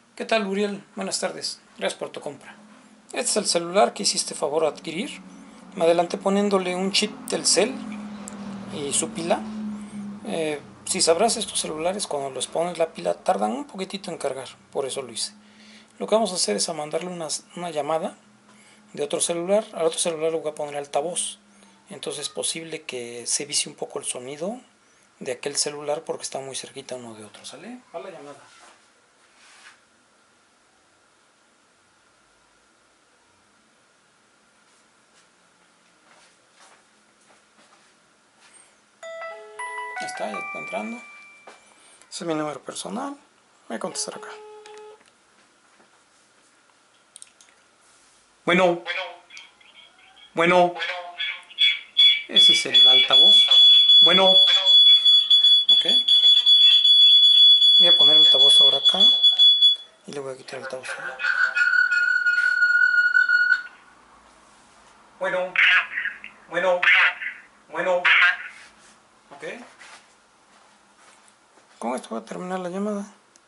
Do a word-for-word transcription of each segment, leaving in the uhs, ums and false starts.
¿Qué tal, Uriel? Buenas tardes. Gracias por tu compra. Este es el celular que hiciste favor de adquirir. Me adelanté poniéndole un chip Telcel y su pila. Eh, si sabrás, estos celulares cuando les pones la pila tardan un poquitito en cargar. Por eso lo hice. Lo que vamos a hacer es a mandarle una, una llamada de otro celular. Al otro celular le voy a poner altavoz. Entonces es posible que se vicie un poco el sonido de aquel celular porque está muy cerquita uno de otro. ¿Sale? Va la llamada. Ahí está, ya está entrando. Ese es mi número personal. Voy a contestar acá. Bueno, bueno, ese es el altavoz. Bueno, ok. Voy a poner el altavoz ahora acá y le voy a quitar el altavoz. Bueno, bueno, bueno, ok. Con esto voy a terminar la llamada.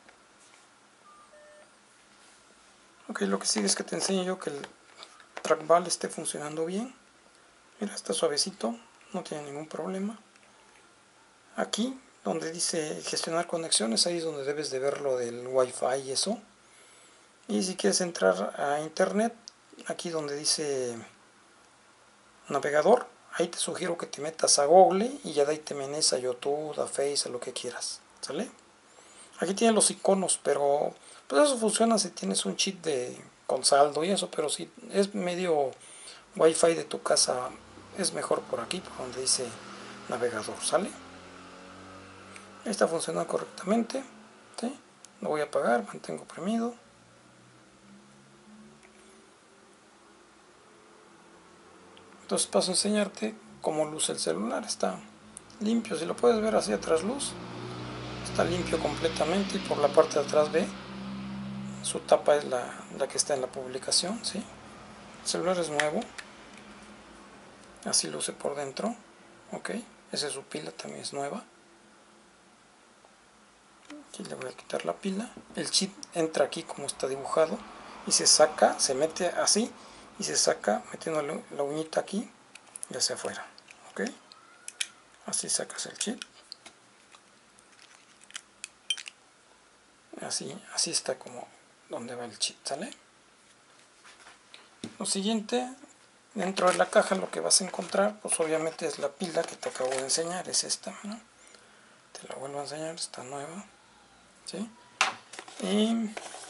Ok, lo que sigue es que te enseño yo que el trackball esté funcionando bien. Mira, está suavecito, no tiene ningún problema. Aquí, donde dice gestionar conexiones, ahí es donde debes de ver lo del Wi-Fi y eso. Y si quieres entrar a internet, aquí donde dice navegador, ahí te sugiero que te metas a Google y ya de ahí te menes a YouTube, a Face, a lo que quieras, ¿sale? Aquí tiene los iconos, pero pues eso funciona si tienes un chip de con saldo y eso, pero si es medio Wi-Fi de tu casa, es mejor por aquí, por donde dice navegador, ¿sale? Está funcionando correctamente, ¿sí? Lo voy a apagar, mantengo oprimido. Entonces paso a enseñarte cómo luce el celular. Está limpio, si lo puedes ver así a trasluz, está limpio completamente y por la parte de atrás ve, su tapa es la, la que está en la publicación, ¿sí? El celular es nuevo, así luce por dentro, ok, esa es su pila, también es nueva. Aquí le voy a quitar la pila, el chip entra aquí como está dibujado y se saca, se mete así y se saca metiéndole la uñita aquí y hacia afuera, ok, así sacas el chip. Así, así está como donde va el chip, ¿sale? Lo siguiente, dentro de la caja lo que vas a encontrar, pues obviamente es la pila que te acabo de enseñar, es esta, ¿no? Te la vuelvo a enseñar, está nueva, ¿sí? Y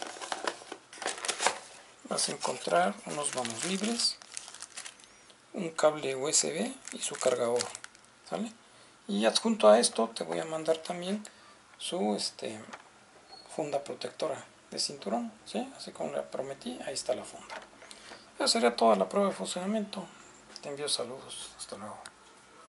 vas a encontrar unos manos libres, un cable U S B y su cargador, ¿sale? Y adjunto a esto te voy a mandar también su este, funda protectora de cinturón, ¿sí? Así como le prometí, ahí está la funda. Esa sería toda la prueba de funcionamiento. Te envío saludos. Hasta luego.